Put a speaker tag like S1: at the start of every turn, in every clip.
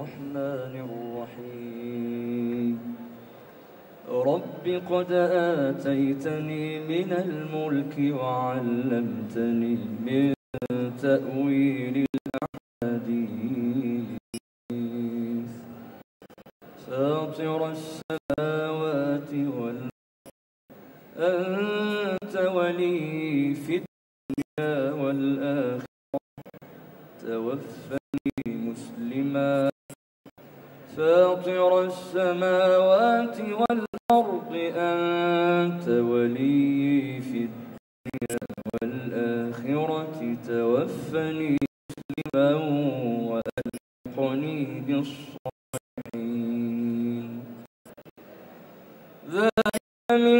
S1: الرحمن الرحيم رب قد آتيتني من الملك وعلمتني من تأويل الأحاديث فاطر السماوات والأرض أنت ولي في الدنيا والآخرة توفني مسلما فاطر السماوات والأرض أنت ولي في الدنيا والآخرة توفني مسلما وألحقني بالصالحين ذلك من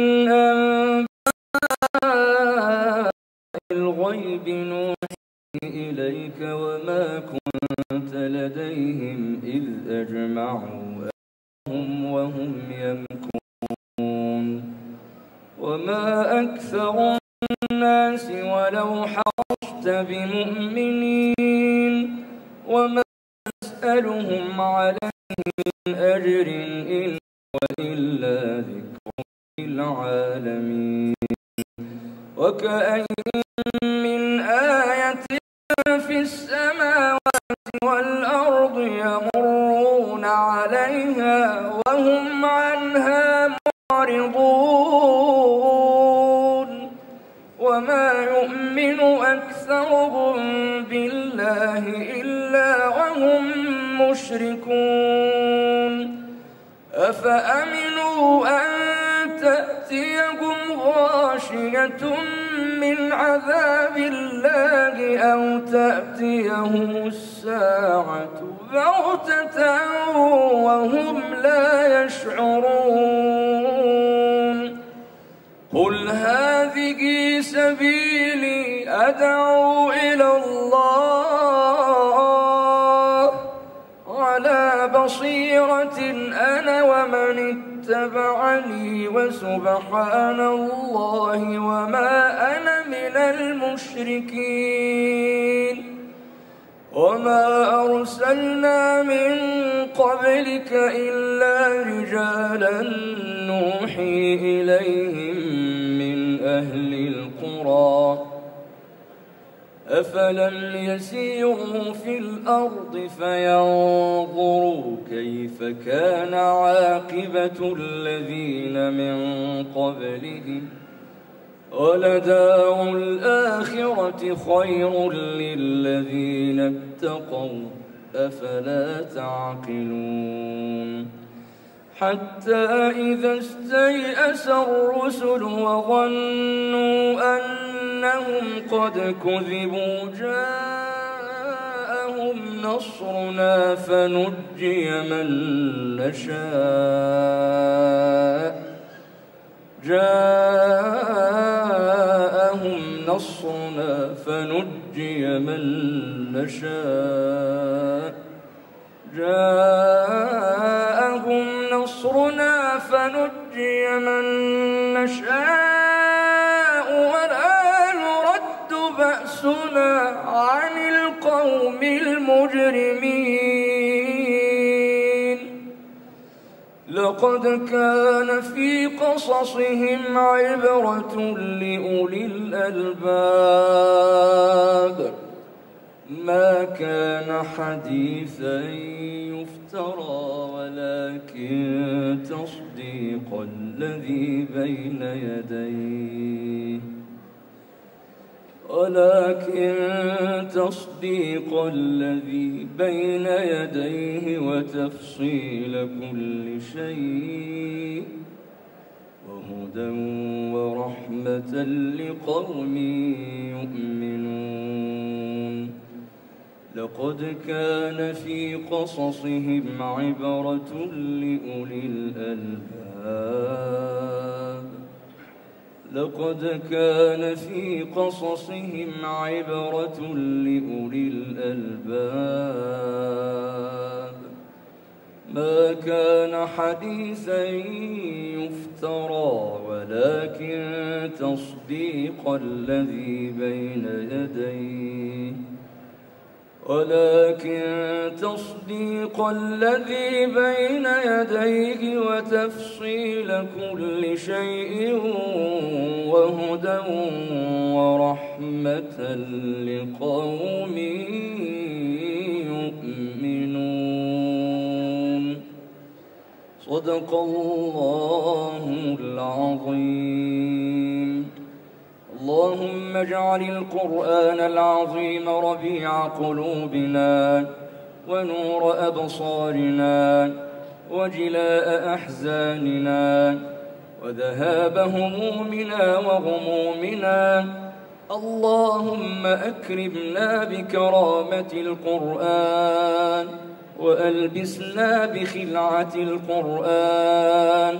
S1: أنباء الغيب نوحي إليك وما كنت لديهم إذ أجمعوا أمرهم وهم يمكرون وما أكثر الناس ولو حرصت بمؤمنين وما تسألهم عليه من أجر إلا ذكر للعالمين وكأين من آية في السماوات والأرض يمرون عليها وهم عنها معرضون وما يؤمن أكثرهم بالله إلا وهم مشركون أفأمنوا أن تأتيهم غاشية من عذاب الله أو تأتيهم الساعة بغتة وهم لا يشعرون قل هذه سبيلي أدعو إلى الله على بصيرة أنا ومن اتبعني وسبحان الله وما أنا من المشركين وما أرسلنا من قبلك إلا رجالا نوحي إليهم من أهل القرى أفلم يسيروا في الأرض فينظروا كيف كان عاقبة الذين من قبلهم ولدار الآخرة خير للذين اتقوا أفلا تعقلون حتى إذا استيأس الرسل وظنوا أنهم قد كذبوا جاءهم نصرنا فنجي من نشاء جاءهم نصرنا فنجي من نشاء جاءهم نصرنا فنجي من نشاء ولا يرد بأسنا عن القوم المجرمين لقد كان في قصصهم عبرة لأولي الألباب ما كان حديثا يفترى ولكن تصديق الذي بين يديه وتفصيل كل شيء وهدى ورحمة لقوم يؤمنون لقد كان في قصصهم عبرة لأولي الألباب لقد كان في قصصهم عبرة لأولي الألباب ما كان حديثا يفترى ولكن تصديق الذي بين يديه ولكن تصديق الذي بين يديه وتفصيل كل شيء وهدى ورحمة لقوم يؤمنون. صدق الله العظيم. اللهم اجعل القرآن العظيم ربيع قلوبنا ونور أبصارنا وجلاء أحزاننا وذهاب همومنا وغمومنا. اللهم أكرمنا بكرامة القرآن وألبسنا بخلعة القرآن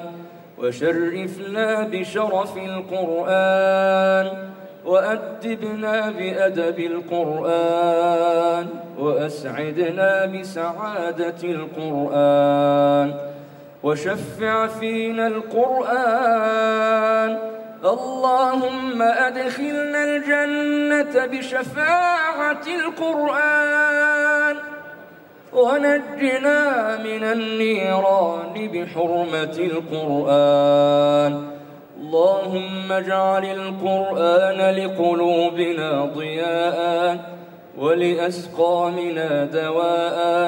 S1: وشرفنا بشرف القرآن وأدبنا بأدب القرآن وأسعدنا بسعادة القرآن وشفع فينا القرآن. اللهم أدخلنا الجنة بشفاعة القرآن ونجنا من النيران بحرمة القرآن. اللهم اجعل القرآن لقلوبنا ضياء ولأسقامنا دواء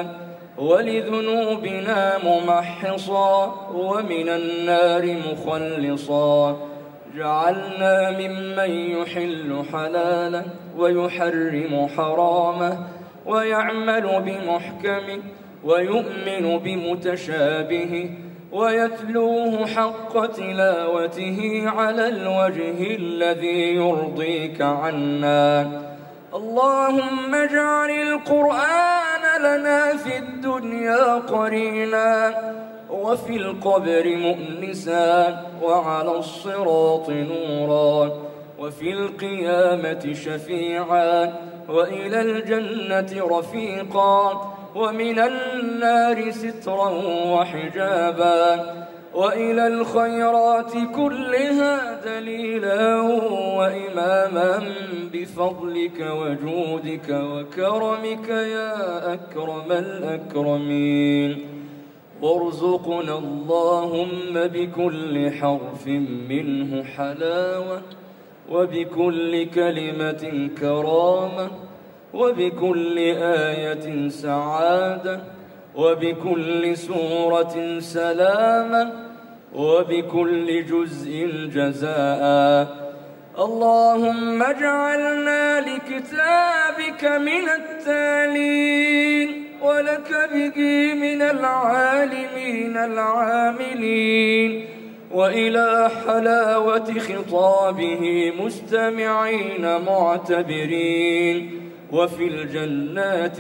S1: ولذنوبنا ممحصا ومن النار مخلصا. جعلنا ممن يحل حلالا ويحرم حراما ويعمل بمحكمه ويؤمن بمتشابهه ويتلوه حق تلاوته على الوجه الذي يرضيك عنا. اللهم اجعل القرآن لنا في الدنيا قرينا وفي القبر مؤنسا وعلى الصراط نورا وفي القيامة شفيعا وإلى الجنة رفيقا ومن النار سترا وحجابا وإلى الخيرات كلها دليلا وإماما بفضلك وجودك وكرمك يا أكرم الأكرمين. وارزقنا اللهم بكل حرف منه حلاوة وبكل كلمة كرامة وبكل آية سعادة وبكل سورة سلامة وبكل جزء جزاء. اللهم اجعلنا لكتابك من التالين ولك به من العالمين العاملين وإلى حلاوة خطابه مستمعين معتبرين وفي الجنات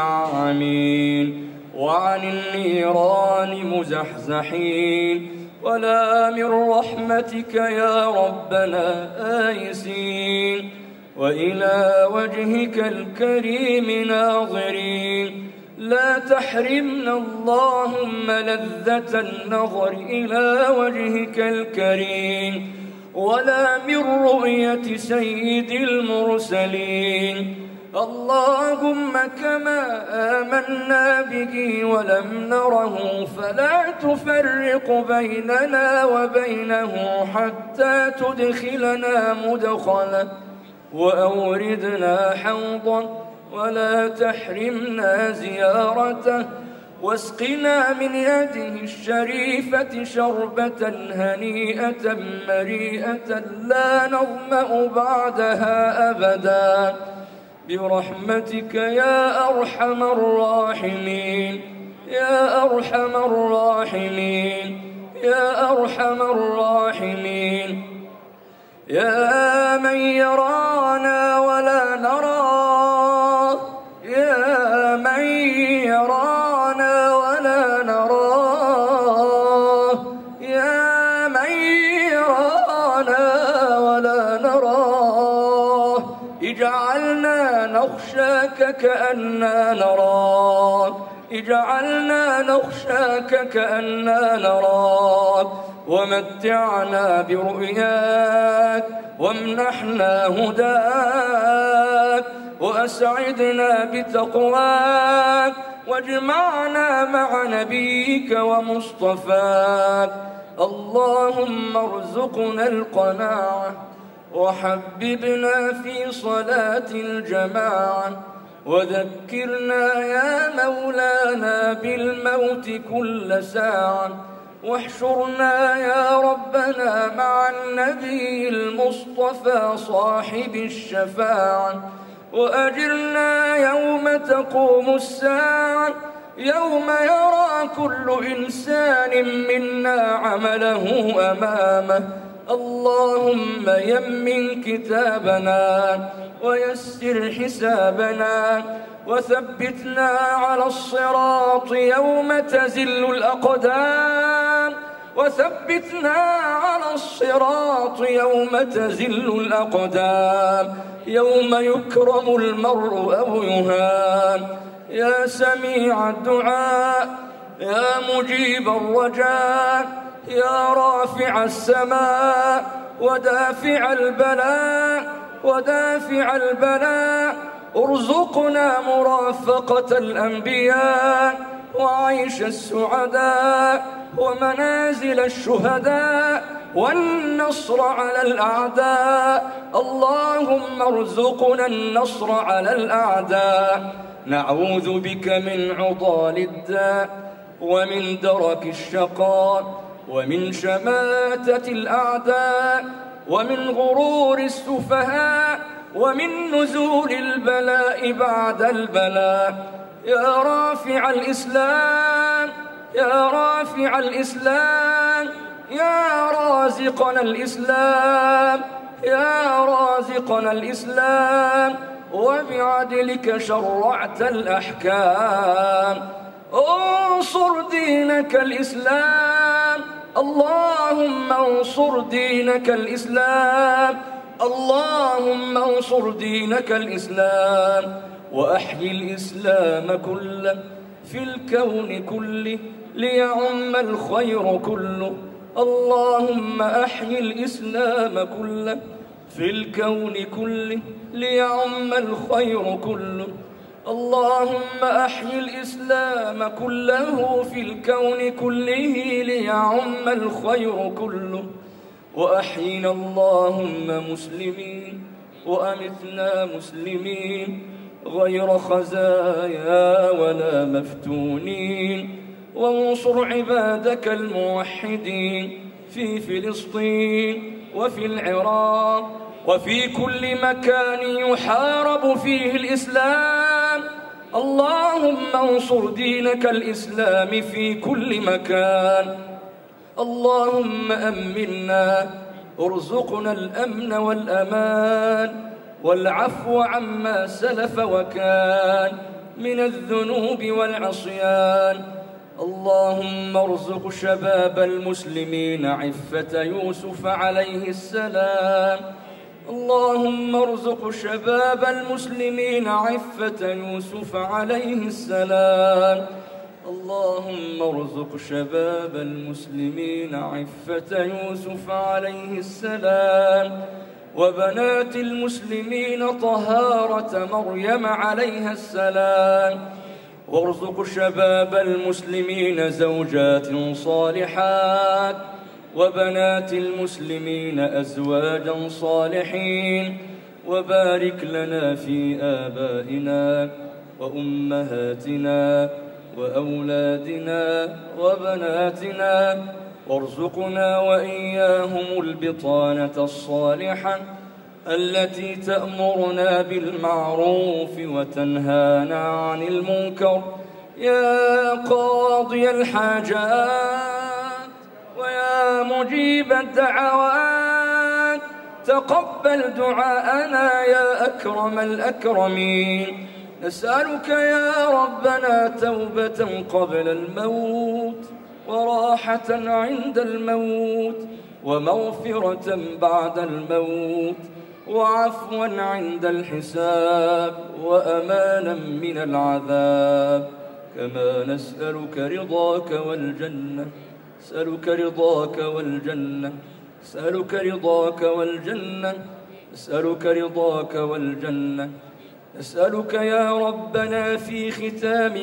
S1: منعمين وعن النيران مزحزحين ولا من رحمتك يا ربنا آيسين وإلى وجهك الكريم ناظرين. لا تحرمنا اللهم لذة النظر إلى وجهك الكريم ولا من رؤية سيد المرسلين. اللهم كما آمنا به ولم نره فلا تفرق بيننا وبينه حتى تدخلنا مدخله وأوردنا حوضا ولا تحرمنا زيارته واسقنا من يده الشريفة شربة هنيئة مريئة لا نظمأ بعدها أبدا برحمتك يا أرحم الراحمين يا أرحم الراحمين يا أرحم الراحمين. يا من يرانا ولا نراه يا من يرانا ولا نراه يا من يرانا ولا نراه اجعلنا نخشاك كأننا نراك اجعلنا نخشاك كأننا نراك ومتعنا برؤياك وامنحنا هداك وأسعدنا بتقواك، واجمعنا مع نبيك ومصطفاك. اللهم ارزقنا القناعة، وحببنا في صلاة الجماعة، وذكرنا يا مولانا بالموت كل ساعة، واحشرنا يا ربنا مع النبي المصطفى صاحب الشفاعة، وأجرنا يوم تقوم الساعة، يوم يرى كل إنسان منا عمله أمامه. اللهم يمن كتابنا ويسر حسابنا، وثبتنا على الصراط يوم تزل الأقدام، وثبتنا على الصراط يوم تزل الأقدام، يوم يكرم المرء أو يهان. يا سميع الدعاء، يا مجيب الرجاء، يا رافع السماء ودافع البلاء، ودافع البلاء، ارزقنا مرافقة الأنبياء، وعيش السعداء، ومنازل الشهداء، والنصر على الأعداء. اللهم ارزقنا النصر على الأعداء. نعوذ بك من عضال الداء، ومن درك الشقاء، ومن شماتة الأعداء، ومن غرور السفهاء، ومن نزول البلاء بعد البلاء. يا رافع الإسلام، يا رافع الإسلام، يا رازقنا الإسلام، يا رازقنا الإسلام، وبعدلك شرعت الأحكام. انصر دينك الإسلام، اللهم انصر دينك الإسلام، اللهم انصر دينك الإسلام، وأحيي الإسلام كله في الكون كله ليعم الخير كله. اللهم أحيي الإسلام كله في الكون كله ليعم الخير كله. اللهم أحيي الإسلام كله في الكون كله ليعم الخير كله. وأحينا اللهم مسلمين، وأمتنا مسلمين، غير خزايا ولا مفتونين. وانصر عبادك الموحدين في فلسطين وفي العراق وفي كل مكان يحارب فيه الإسلام. اللهم انصر دينك الإسلام في كل مكان. اللهم أمنا، ارزقنا الأمن والأمان والعفو عما سلف وكان من الذنوب والعصيان. اللهم ارزق شباب المسلمين عفة يوسف عليه السلام. اللهم ارزق شباب المسلمين عفة يوسف عليه السلام. اللهم ارزق شباب المسلمين عفة يوسف عليه السلام، وبنات المسلمين طهارة مريم عليها السلام. وارزق شباب المسلمين زوجات صالحات، وبنات المسلمين أزواجا صالحين. وبارك لنا في آبائنا وأمهاتنا وأولادنا وبناتنا، وارزقنا وإياهم البطانة الصالحة التي تأمرنا بالمعروف وتنهانا عن المنكر. يا قاضي الحاجات ويا مجيب الدعوات، تقبل دعاءنا يا أكرم الأكرمين. نسألك يا ربنا توبة قبل الموت، وراحة عند الموت، ومغفرة بعد الموت، وعفوا عند الحساب، وأمانا من العذاب. كما نسألك رضاك والجنة، نسألك رضاك والجنة، نسألك رضاك والجنة، نسألك رضاك والجنة. نسألك يا ربنا في ختام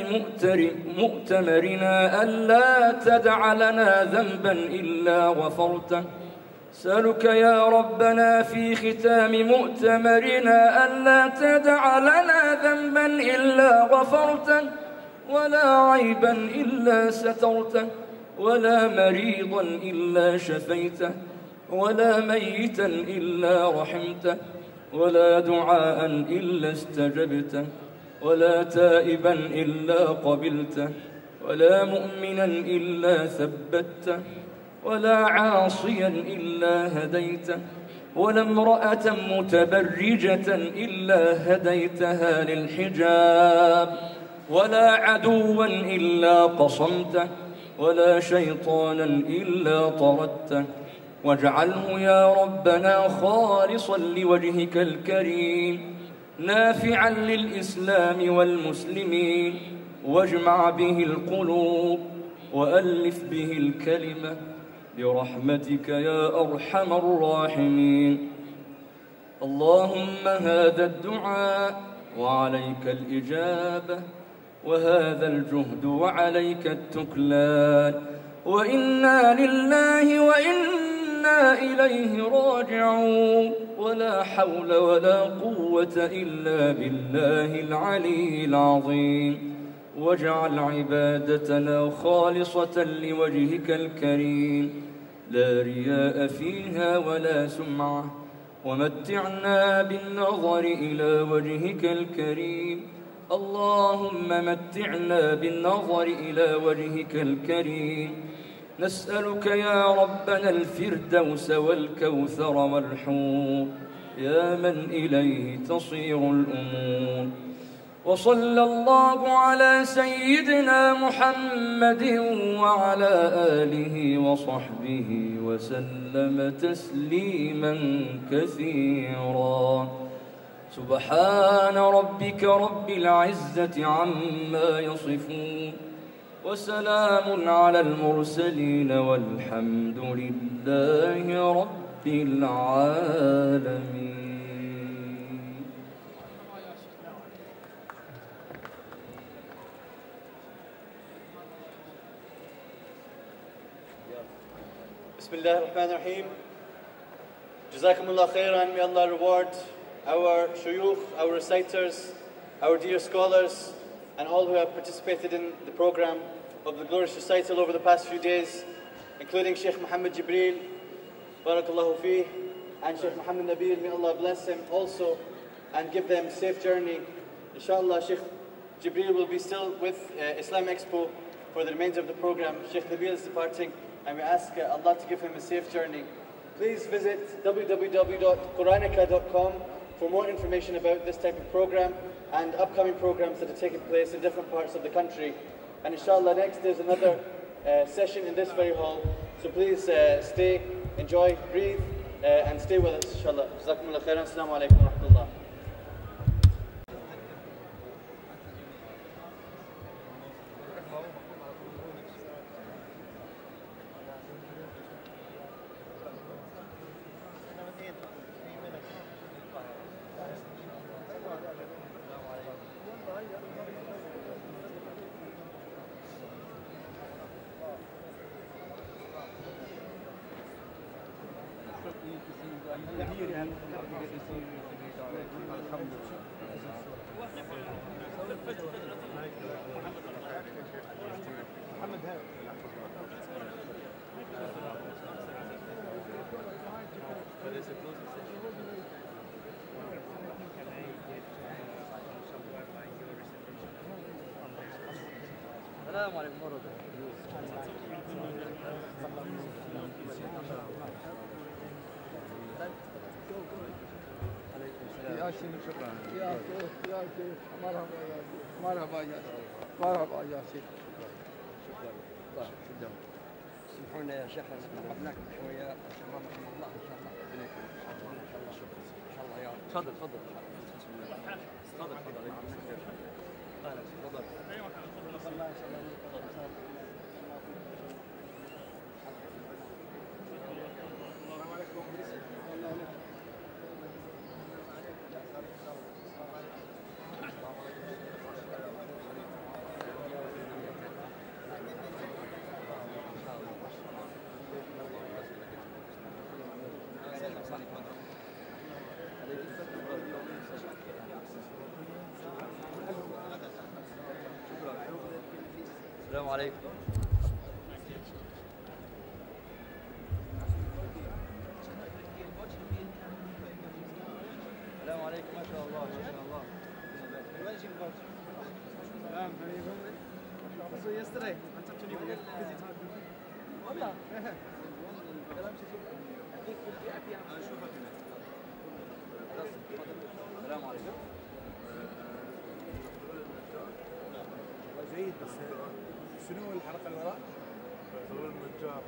S1: مؤتمرنا ألا تدع لنا ذنبا إلا غفرته. نسألك يا ربنا في ختام مؤتمرنا ألا تدع لنا ذنبا إلا غفرته، ولا عيبا إلا سترته، ولا مريضا إلا شفيته، ولا ميتا إلا رحمته، ولا دعاء إلا استجبته، ولا تائبا إلا قبلته، ولا مؤمنا إلا ثبته، ولا عاصيا إلا هديته، ولا امرأة متبرجة إلا هديتها للحجاب، ولا عدوا إلا قصمته، ولا شيطانا إلا طردته. واجعله يا ربنا خالصا لوجهك الكريم، نافعا للإسلام والمسلمين، واجمع به القلوب، وألف به الكلمة، برحمتك يا أرحم الراحمين. اللهم هذا الدعاء وعليك الإجابة، وهذا الجهد وعليك التكلان، وإنا لله وإنا إليه راجعون، ولا حول ولا قوة إلا بالله العلي العظيم. واجعل عبادتنا خالصة لوجهك الكريم، لا رياء فيها ولا سمعة، ومتعنا بالنظر إلى وجهك الكريم. اللهم متعنا بالنظر إلى وجهك الكريم. نسألك يا ربنا الفردوس والكوثر والحور، يا من إليه تصير الأمور. وصلى الله على سيدنا محمد وعلى آله وصحبه وسلم تسليما كثيرا. سبحان ربك رب العزة عما يصفون، وسلام على المرسلين، والحمد لله رب العالمين.
S2: Bismillah ar-Rahman ar-Rahim. Jazakumullah khairan. May Allah reward our shuyukh, our reciters, our dear scholars, and all who have participated in the program of the glorious recital over the past few days, including Sheikh Muhammad Jibreel, Barakallahu Fih, and Sheikh Muhammad Nabil. May Allah bless him also and give them safe journey. Inshallah, Sheikh Jibreel will be still with Islam Expo for the remainder of the program. Sheikh Nabil is departing, and we ask Allah to give him a safe journey. Please visit www.quranica.com for more information about this type of program and upcoming programs that are taking place in different parts of the country. And inshallah, next there's another session in this very hall. So please stay, enjoy, breathe, and stay with us, inshallah. Jazakumullah khairan. Assalamu alaikum wa rahmatullah. السلام عليكم ورحمة الله. يا شيخ شكرا. يا شيخ مرحبا يا شيخ. مرحبا يا شيخ. مرحبا يا شيخ. شكرا. شكرا. سامحونا يا شيخ تعبناكم شوية. شباب رحمه الله إن شاء الله. إن شاء الله. إن شاء الله يا رب. تفضل تفضل. تفضل تفضل. تفضل. الله يسلمك.
S1: السلام عليكم. السلام عليكم. ما شاء الله ما شاء الله.
S3: So yesterday, I talked to you busy time.
S1: والله. السلام عليكم.
S3: جيد بس شنو الحلقة اللي وراء؟
S4: فضول النجار.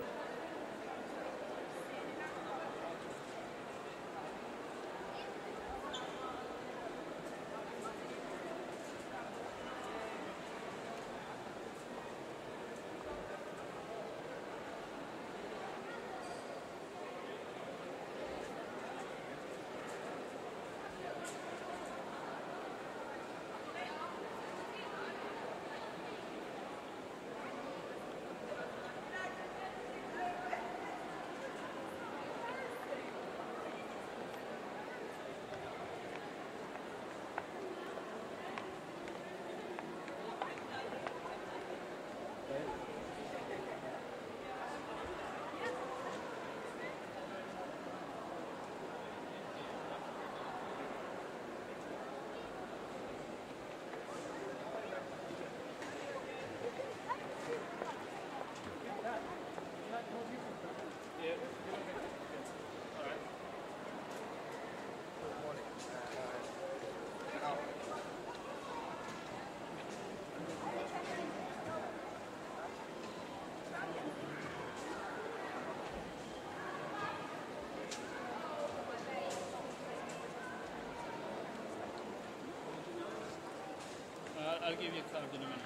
S5: I'll give you a card in a minute.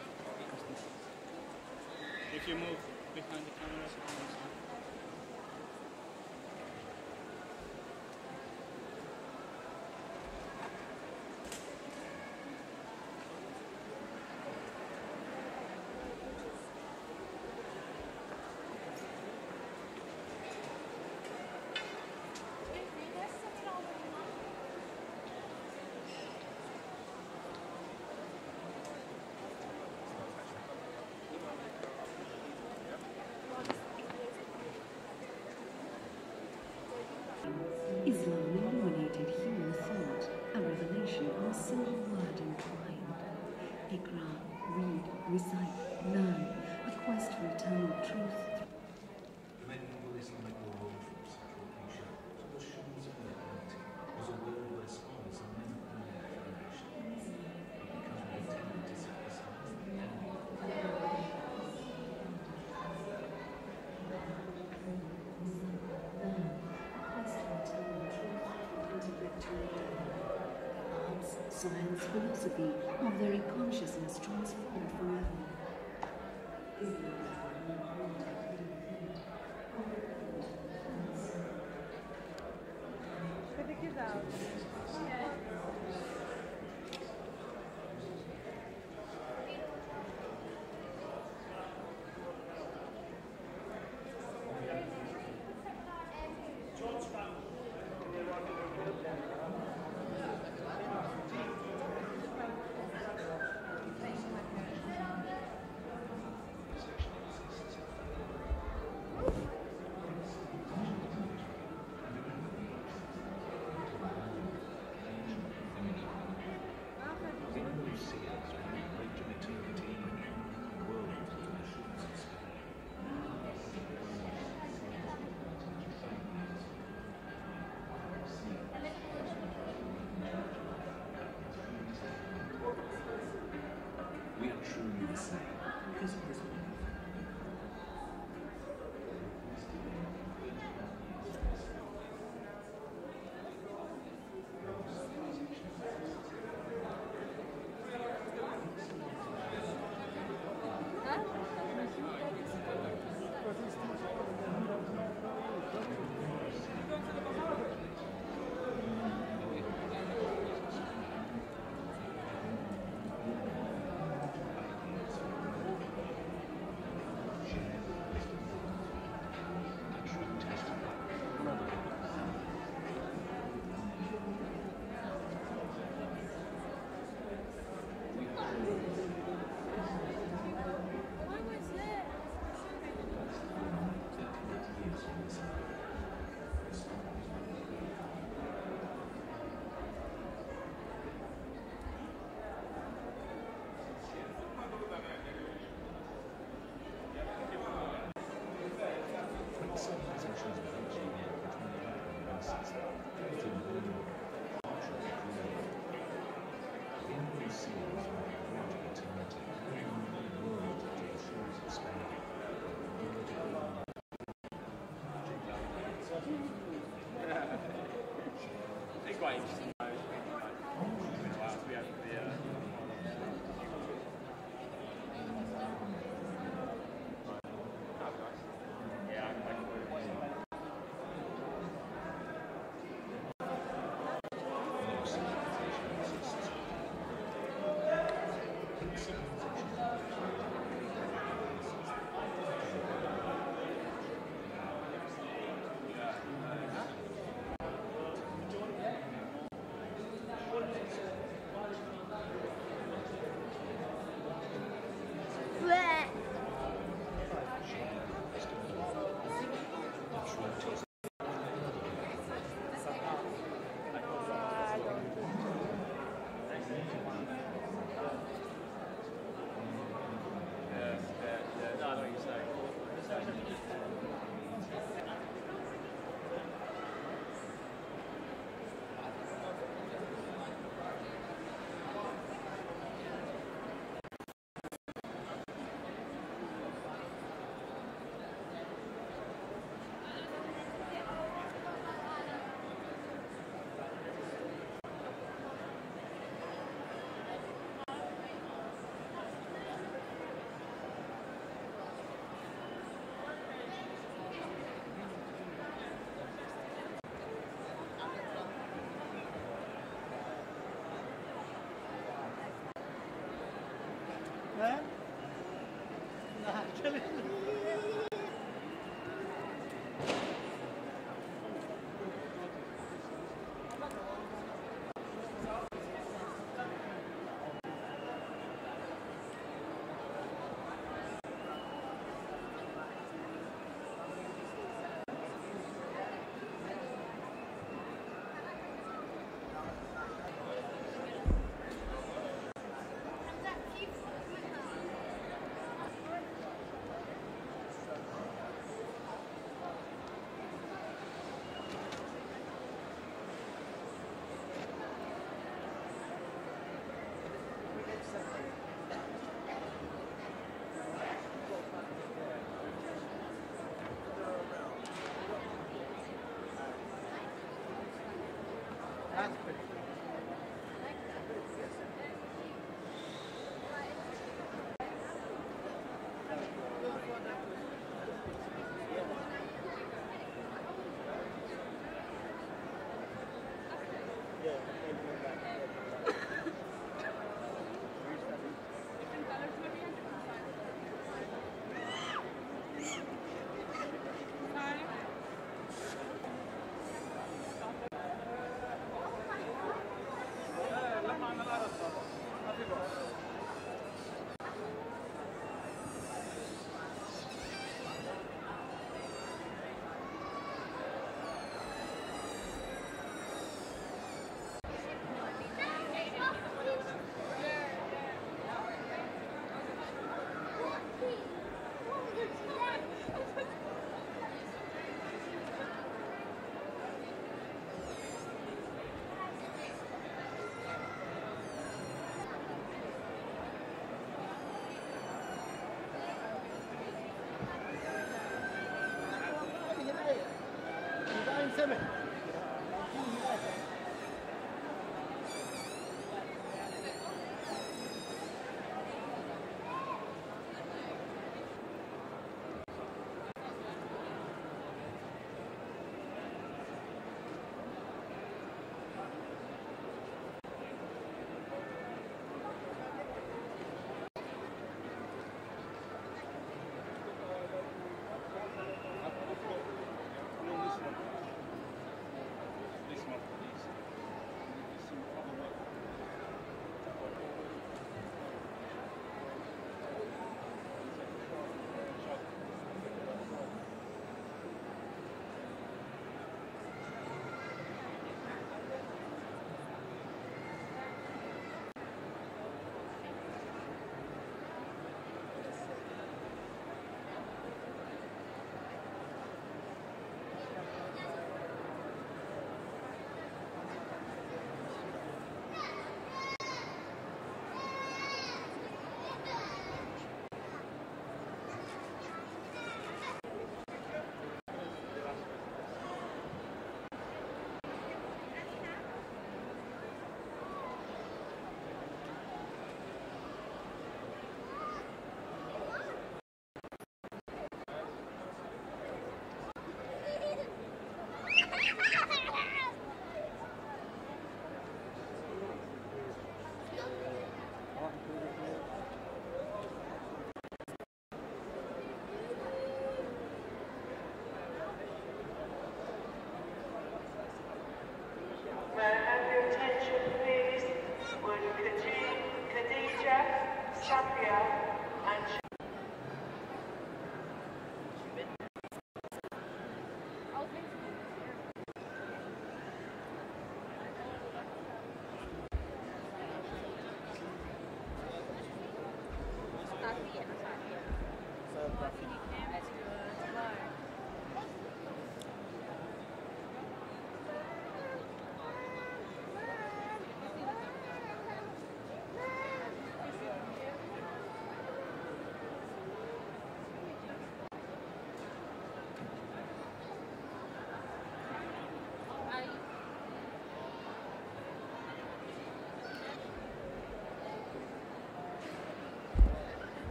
S5: If you move behind the camera.
S6: Islam illuminated human thought, a revelation on a single word entwined. Iqra, read, recite, learn, a quest for eternal truth.
S7: The medieval Islamic world from Central Asia to the shores of the Atlantic was a world where scholars and men of learning flourished, but because we tended to set aside the enemy.
S6: Science, philosophy, our very consciousness transformed forever.
S7: We are truly the same because of this belief.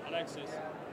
S5: Alexis.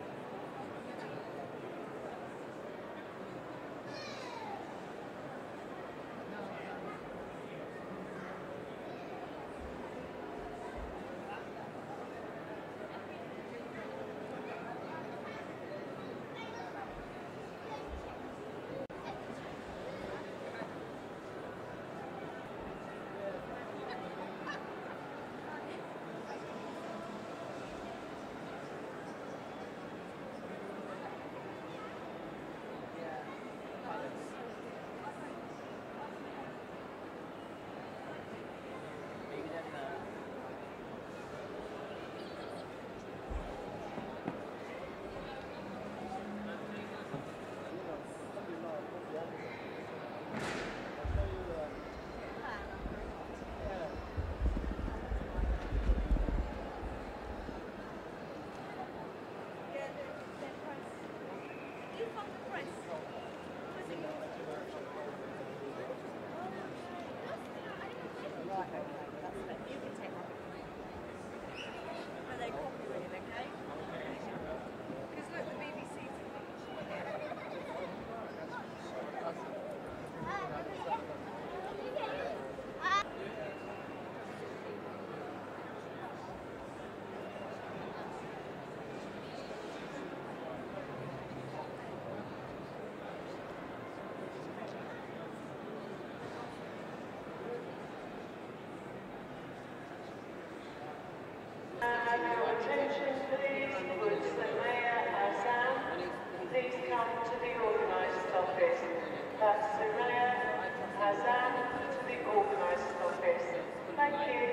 S8: Attention please, would Samaya Hassan please come to the organised office. That's Samaya Hassan to the organised office. Thank you.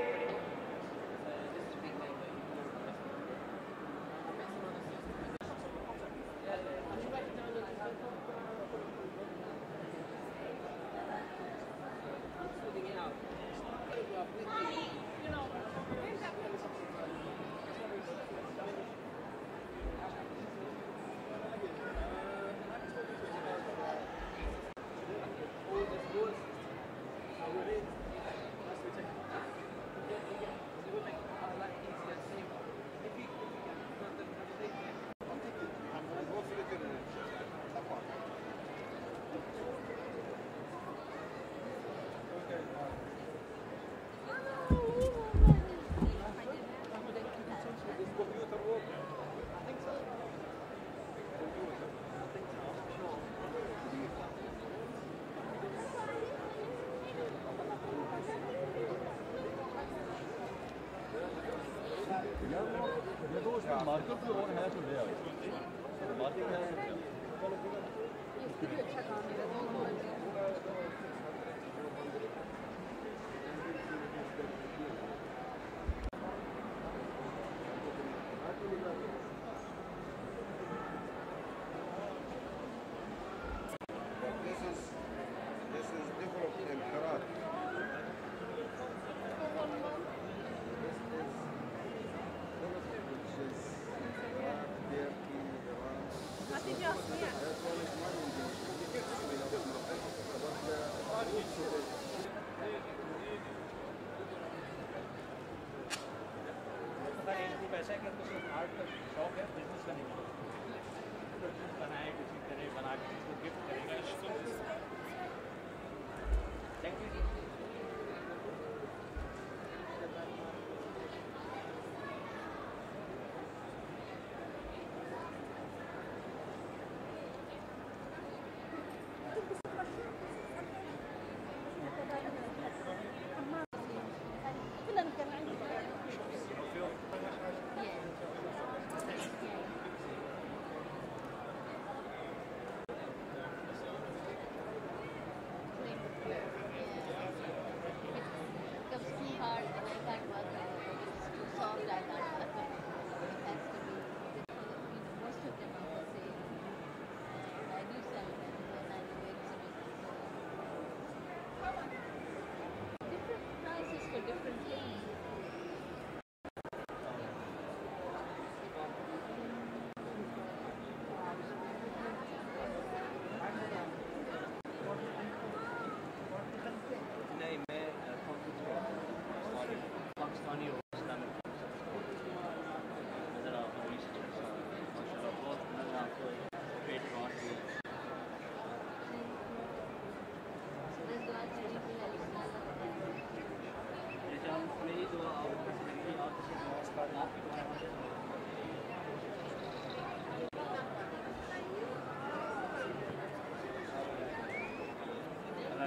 S1: Market और है चल रहा है मार्केट है
S4: This is developed in Herat.
S1: पैसा है कि आपको आर्ट का शौक है बिजनेस करने का बनाए किसी तरह बना के इसको गिफ्ट करेगा थैंक यू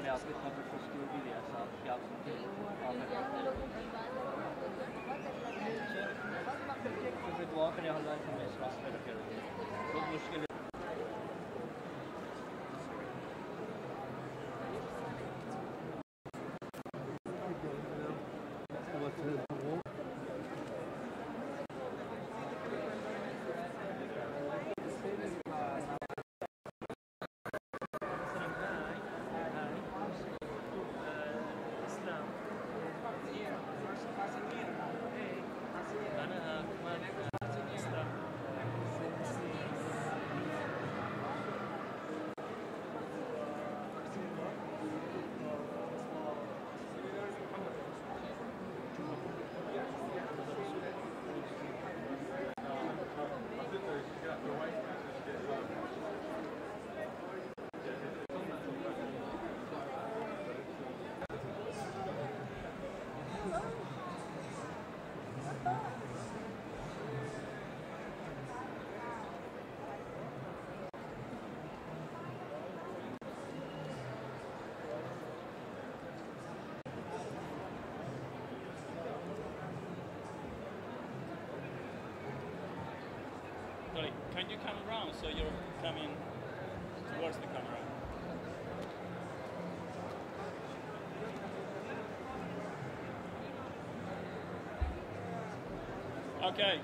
S1: मैंने आपको इतना कुछ स्टोर भी दिया था कि आप सुनते तो फिर दुआ करें अल्लाह हमें इस रास्ते में रखे बहुत मुश्किल है।
S5: Sorry, can you come around so you're coming towards the camera? Okay.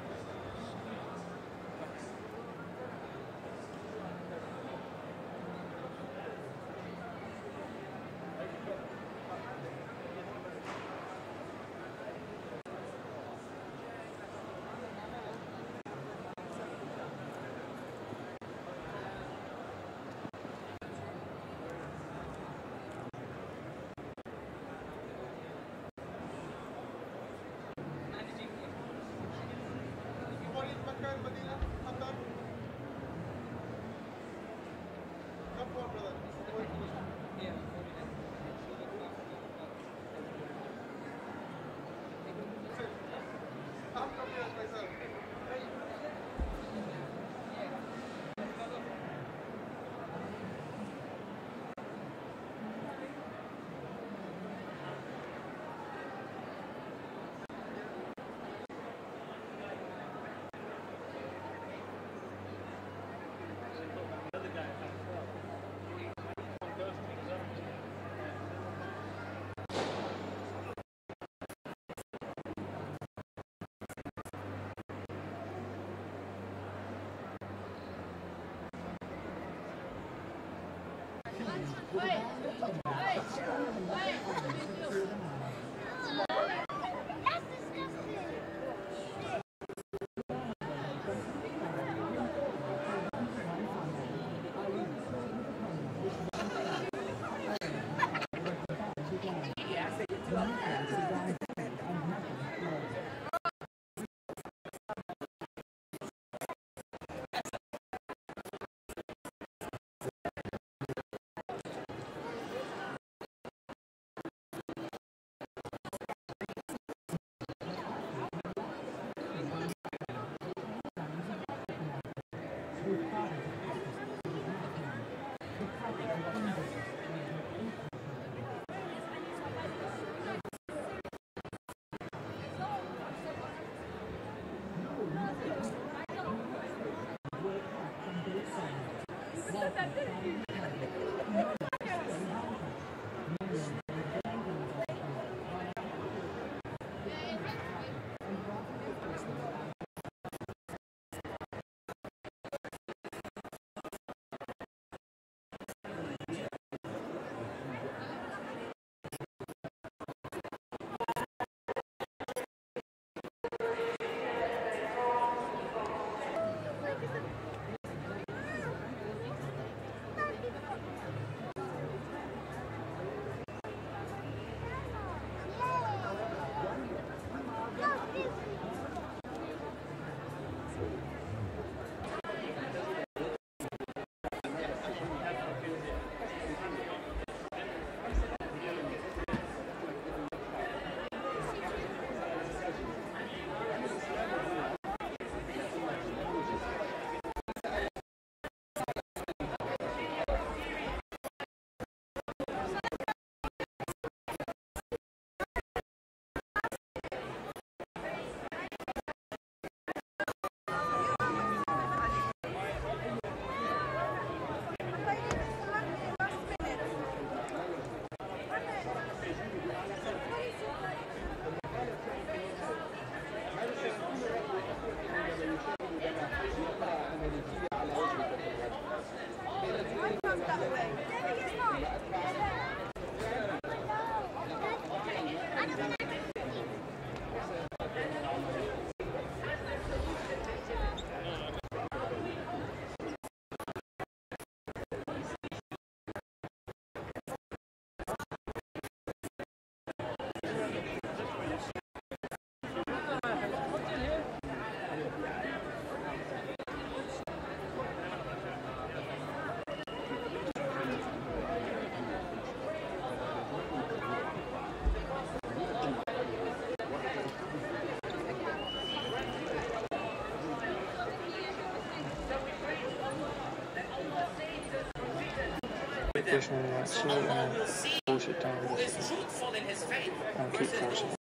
S9: with them. So Allah will see who is truthful in his faith versus who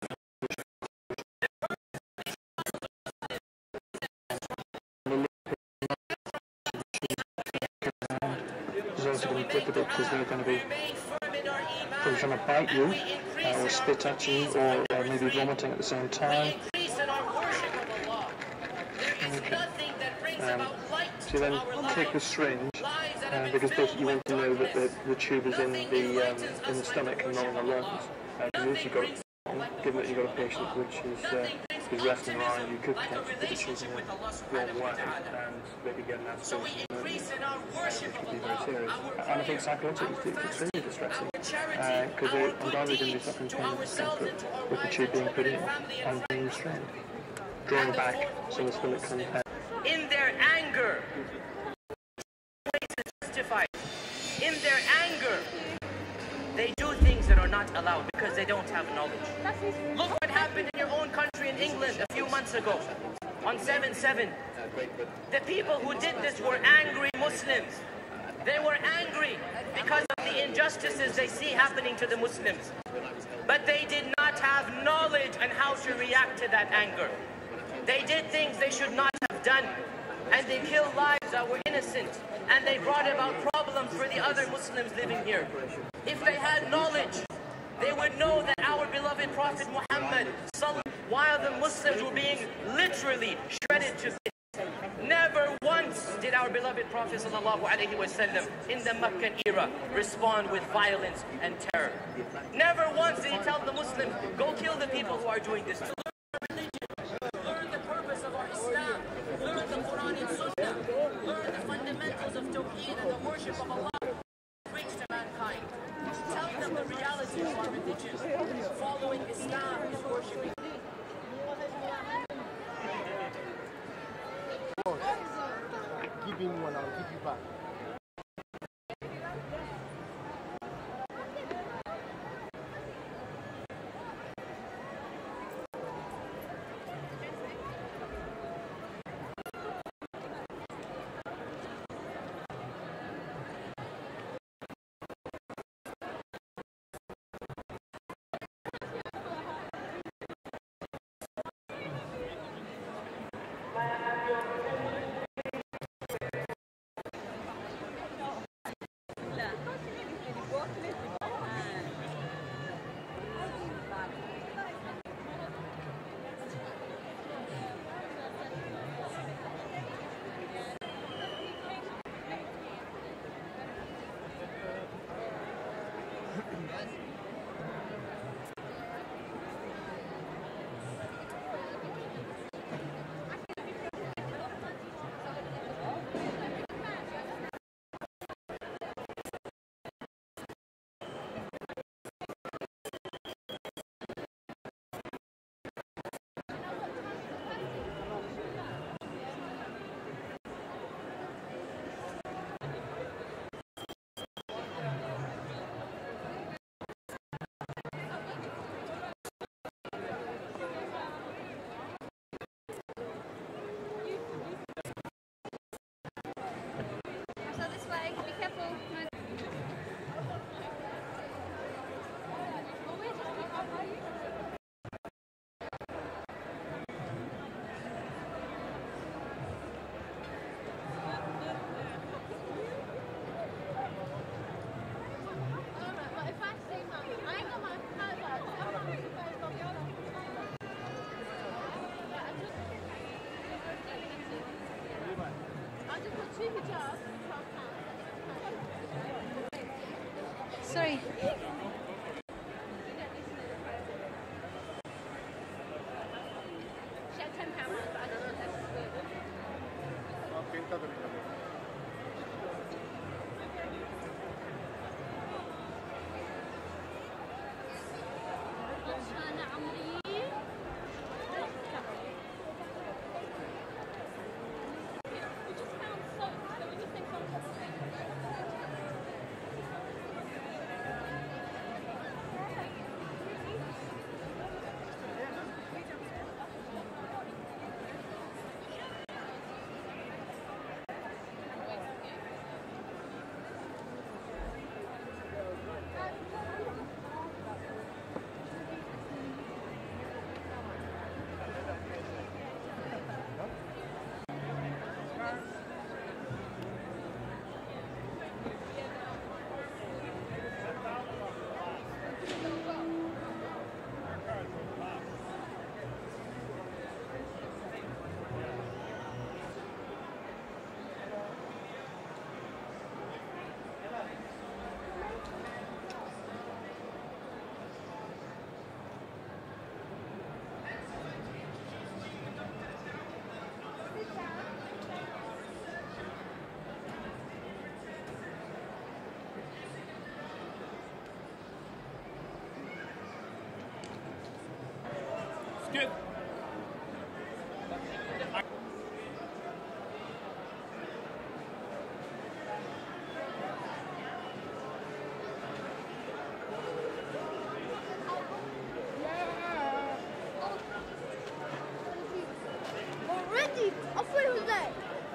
S10: It's also going to be difficult because they're going to be probably trying to bite you or spit at you or maybe vomiting at the same time. So then take the syringe because basically you want to know that the tube is in the stomach and not in the lungs. Because if you've got, given that you've got a patient which is resting around, you could potentially put the tube in the wrong way and maybe get an aspiration, which could be very serious. And I think psychologically it's extremely distressing because they're undoubtedly going to be suffering pain and discomfort with the tube being put in and being restrained, drawing back so the stomach can
S9: in their anger, in their anger, they do things that are not allowed because they don't have knowledge. Look what happened in your own country in England a few months ago on 7/7. The people who did this were angry Muslims. They were angry because of the injustices they see happening to the Muslims. But they did not have knowledge on how to react to that anger. They did things they should not have done, and they killed lives that were innocent, and they brought about problems for the other Muslims living here. If they had knowledge, they would know that our beloved Prophet Muhammad, while the Muslims were being literally shredded to bits, never once did our beloved Prophet ﷺ in the Meccan era respond with violence and terror. Never once did he tell the Muslims, go kill the people who are doing this. Learn the purpose of our Islam. Learn the Quran and Sunnah. Learn the fundamentals of Tawheed and the worship of Allah. Preach to mankind. Tell them the reality of our religion. Following Islam is worshiping.
S3: Keep him one, I'll keep you back.
S11: Sorry.
S3: أفضل ازاي؟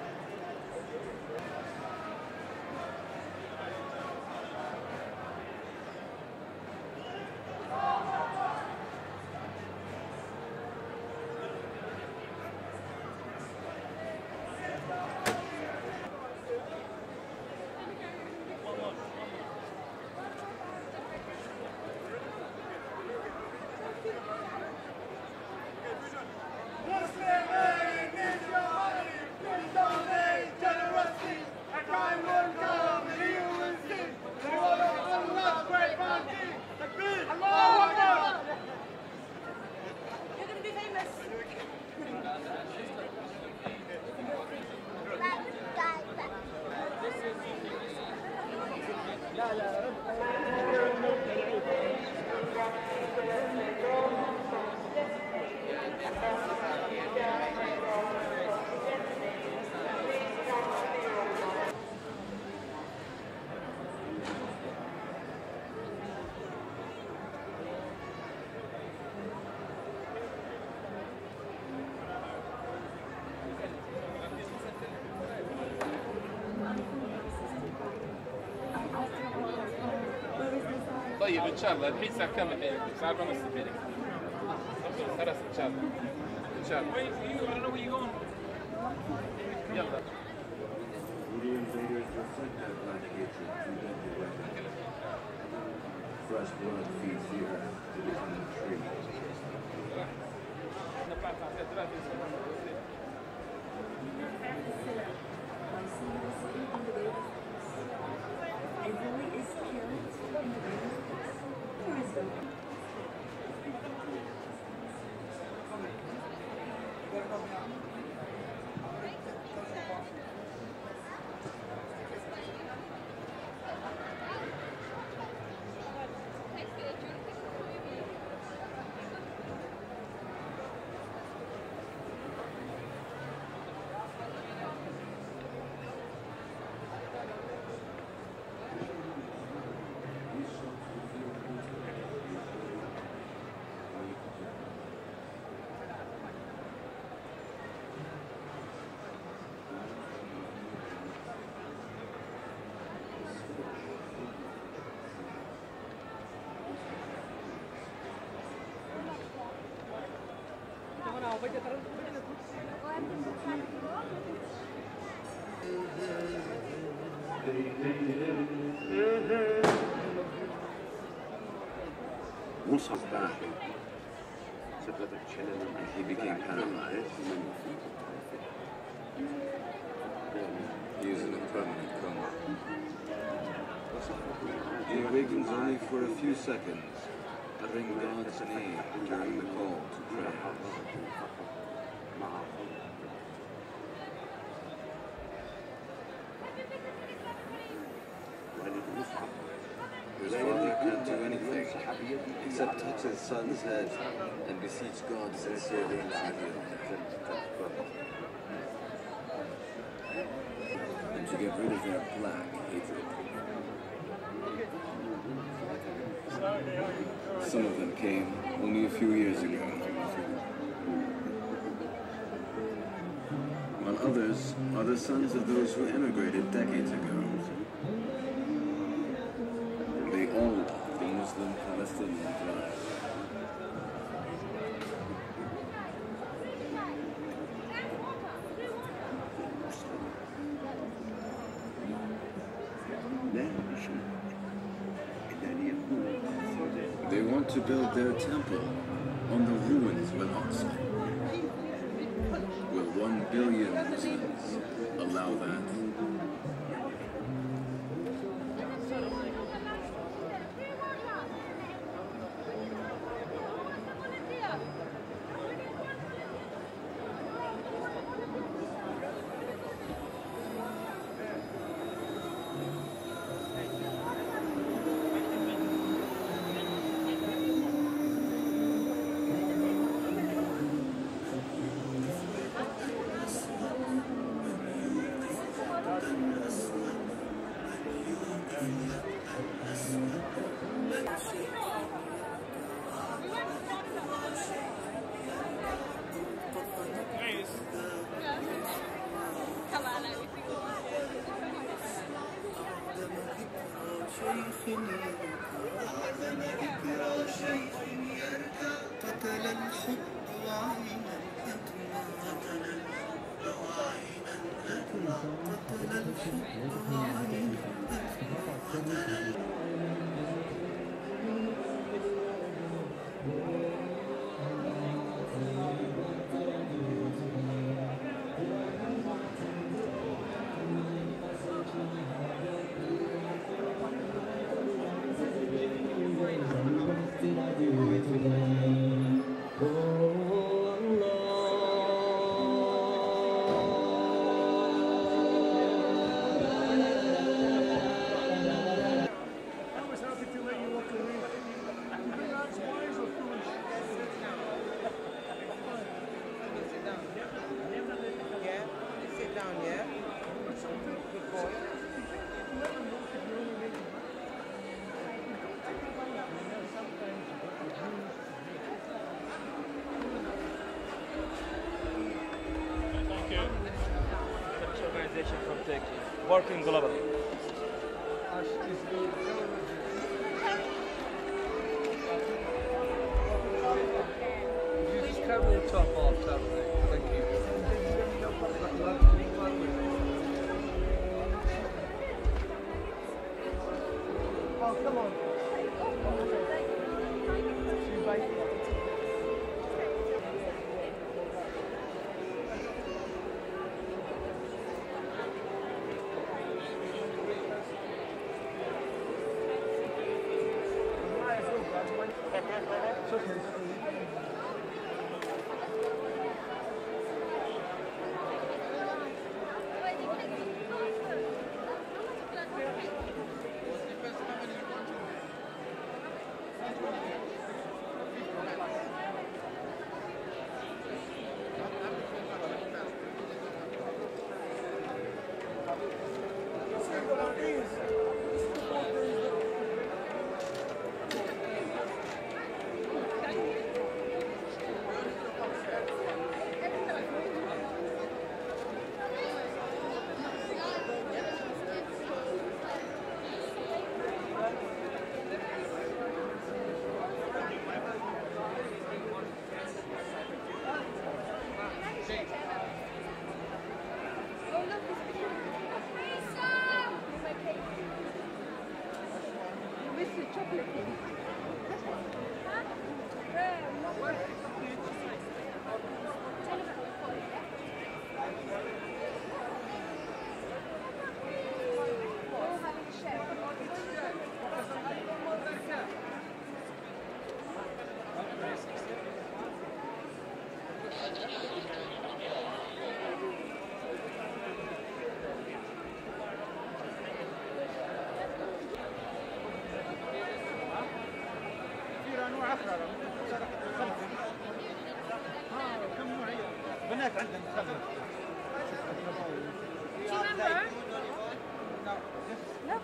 S12: طيب ان شاء الله الحين الساعه كم الحين؟ الساعه 4:30 الحين. خلاص ان شاء الله. ان شاء الله. يلا.
S7: Fresh blood feeds the earth to become a tree.
S13: Once I was back, he became paralyzed. He was in a permanent coma. He awakens only for a few seconds, uttering God's name during the call to prayer. His father can't do anything except touch his son's head and beseech God sincerely and and to get rid of their black hatred. Some of them came only a few years ago, while others are the sons of those who emigrated decades ago. They all love the Muslim-Palestinian drive. They want to build their temple on the ruins of Al-Aqsa. Will 1 billion Muslims allow that?
S14: شيخ وعدم ذكرى شيخ يركع قتل الحب وعينا أدمى قتل الحب وعينا أدمى قتل الحب وعينا أدمى
S5: From Turkey, working globally.
S15: You just cover the top off, thank you.
S3: Oh, come on.
S1: بنات عندنا خضر.
S11: Do you remember? No.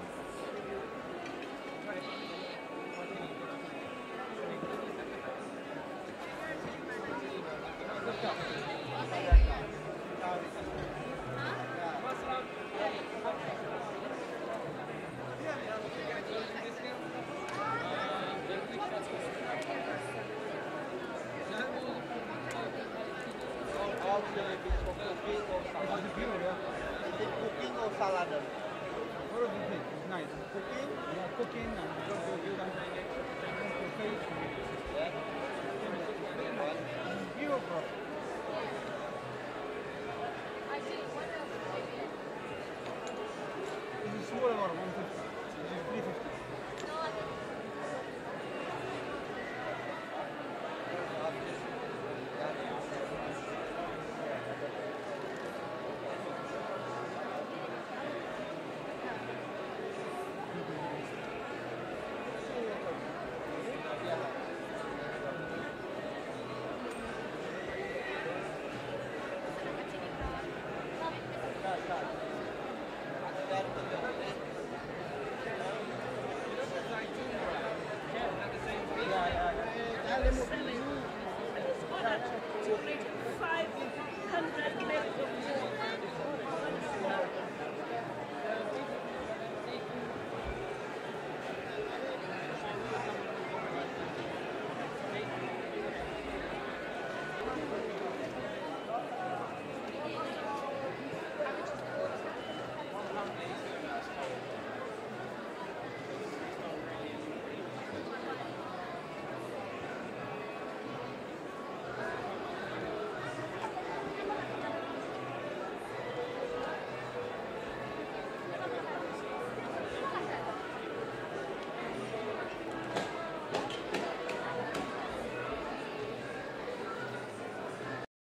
S3: Is it cooking or salad?
S1: What do you think? It's nice. Cooking? Yeah, cooking and
S3: Yeah.
S1: Europe.